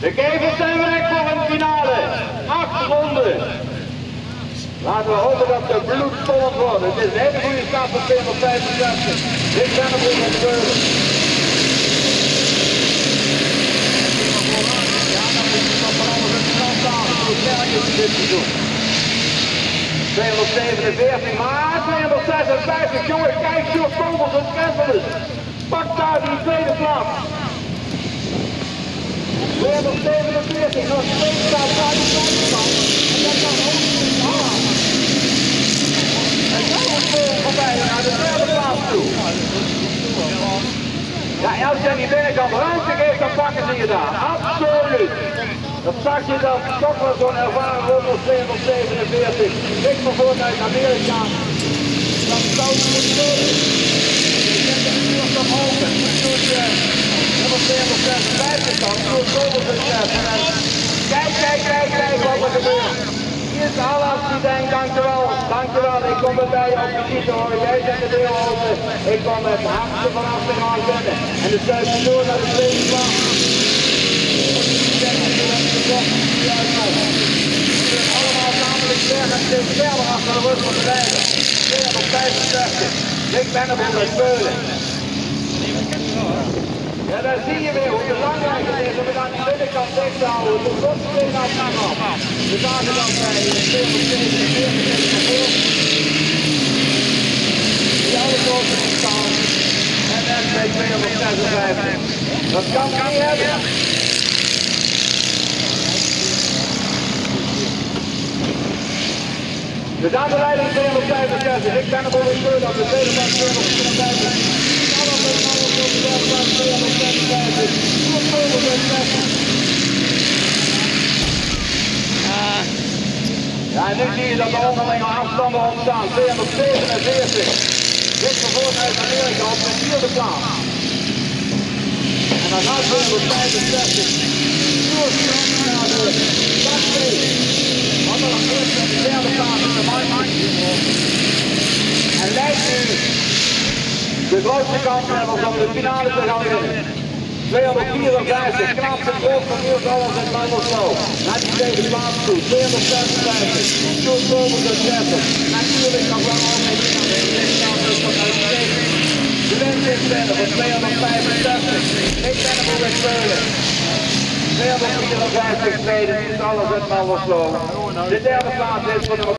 De Kevers zijn weg voor een finale. 8 ronden. Laten we hopen dat de bloedspannend wordt. Het is een hele goede start voor 265. Dit zijn de boel met Keulen. Ja, dan moet je toch van alles in de kant staan. Hoe sterk is dit seizoen? 247, maar 256. Jongens, kijk, Sjoerd Kobels en Kevers. Pak daar die tweede plaats. 247, nog steeds staat daar die tweede plaats. En dat kan ook niet aan. En dan wordt het voorbij naar de derde plaats toe. Ja, als je die binnenkant ruimte geeft, dan pakken ze je daar. Absoluut. Dat zag je dan toch wel zo'n ervaren ronde 247. Ik bijvoorbeeld uit Amerika. Dan zou het moeten worden. Je zet hem nu nog open. Doet nummer 256 dan. Doet Kobels het treffen. Kijk wat er gebeurt. Hier is de allerlaatste, dankjewel. Dankjewel. Ik kom erbij op visite hoor. Jij zet de deur open. Ik kom met de hartje vanaf de gaan binnen. En de zuiver door naar de tweede plaats. Allemaal namelijk zeggen, steeds verder achter de rug van de rijder. 265. Ik ben er voor met Keulen. Ja, daar zie je weer hoe belangrijk het is om het aan de binnenkant dicht te houden. De grondstenen aan de kant. We zagen dan bij 247 naar voren. Die alle grote staan. En dan bij 256. Dat kan je niet hebben. Dus aan de leiding 265. Ik ben er voor de Keulen op de tweede plaats 254. Ja, en nu zie je dat de onderlinge afstanden ontstaan. 247. Dit vervolgens uit Amerika op de vierde plaats. En dan gaat 265. Naar de stad 2. Want dan eerst op de derde plaats in de markt. En lijkt nu de grootste kanshebbers om de finale te gaan winnen. 254, knap de groot van Niels Alles en Mandelso. Naar die tweede plaats toe, 256. Sjoerd Kobels en Kevers. Natuurlijk nog wel altijd in de tegenstander van uitstekend. De winst is verder voor 265. Ik ben er voor met Keulen. 254 tweede, Niels Alles en Mandelso. De derde plaats is voor de